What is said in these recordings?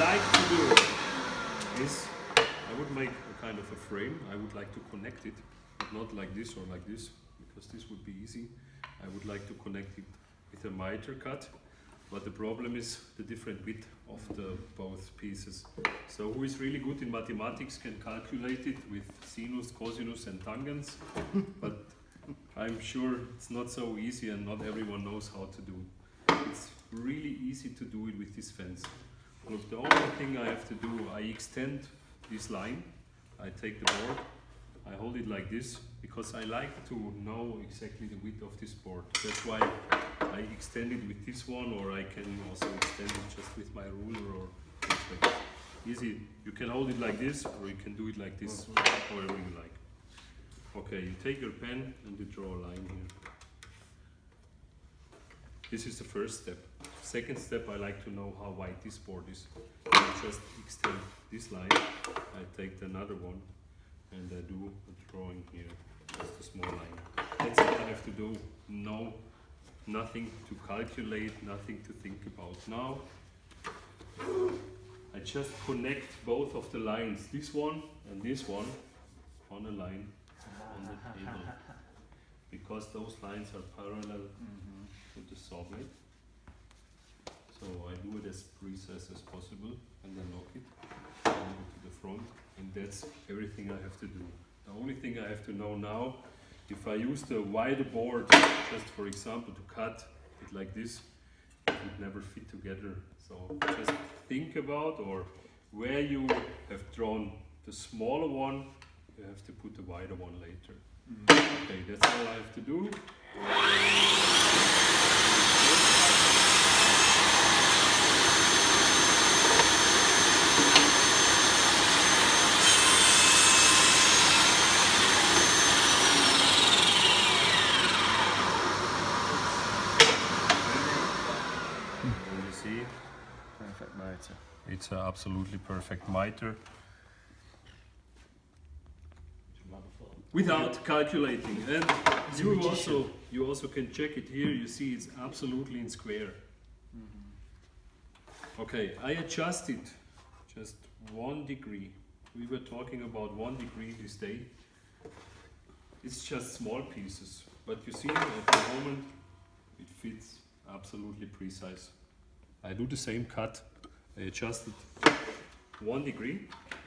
like to do is, I would make a kind of a frame. I would like to connect it, not like this or like this, because this would be easy. I would like to connect it with a miter cut, but the problem is the different width of the both pieces. So who is really good in mathematics can calculate it with sinus, cosinus and tangents, but I'm sure it's not so easy and not everyone knows how to do it. It's really easy to do it with this fence. Look, the only thing I have to do, I extend this line, I take the board, I hold it like this, because I like to know exactly the width of this board. That's why I extend it with this one, or I can also extend it just with my ruler or things like this. Easy, you can hold it like this, or you can do it like this, however you like. Okay, you take your pen and you draw a line here. This is the first step. Second step, I like to know how wide this board is. I just extend this line, I take another one, and I do a drawing here, just a small line. That's it I have to do. No, nothing to calculate, nothing to think about. Now, I just connect both of the lines, this one and this one, on a line on the table. Because those lines are parallel to the saw blade. So I do it as precise as possible and then lock it to the front, and that's everything I have to do. The only thing I have to know now, if I use the wider board, just for example to cut it like this, it would never fit together. So just think about, or where you have drawn the smaller one, you have to put the wider one later. Okay, that's all I have to do. You see? Perfect miter. It's an absolutely perfect miter. Without calculating, and you also can check it here. You see it's absolutely in square. Okay, I adjust it just 1 degree. We were talking about 1 degree this day. It's just small pieces, but you see at the moment it fits absolutely precise. I do the same cut. I adjust it 1 degree.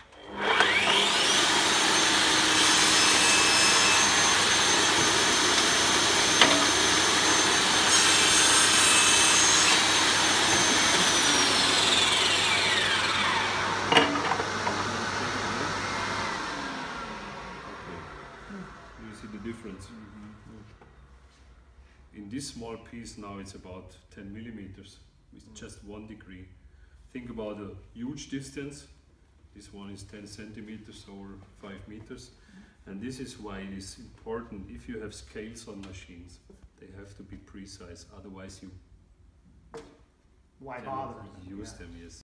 You see the difference. In this small piece now it's about 10 millimeters with just 1 degree. Think about a huge distance. This one is 10 centimeters over 5 meters. And this is why it is important, if you have scales on machines, they have to be precise, otherwise you Why bother? use them, yes.